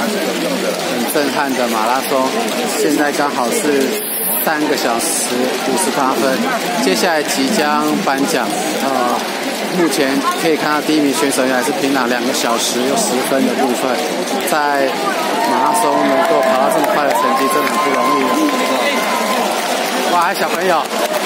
很震撼的马拉松。现在刚好是3个小时58分，接下来即将颁奖。目前可以看到第1名选手还是平壤2个小时又10分的部分，在马拉松能够跑到这么快的成绩，真的很不容易了。哇，还有小朋友。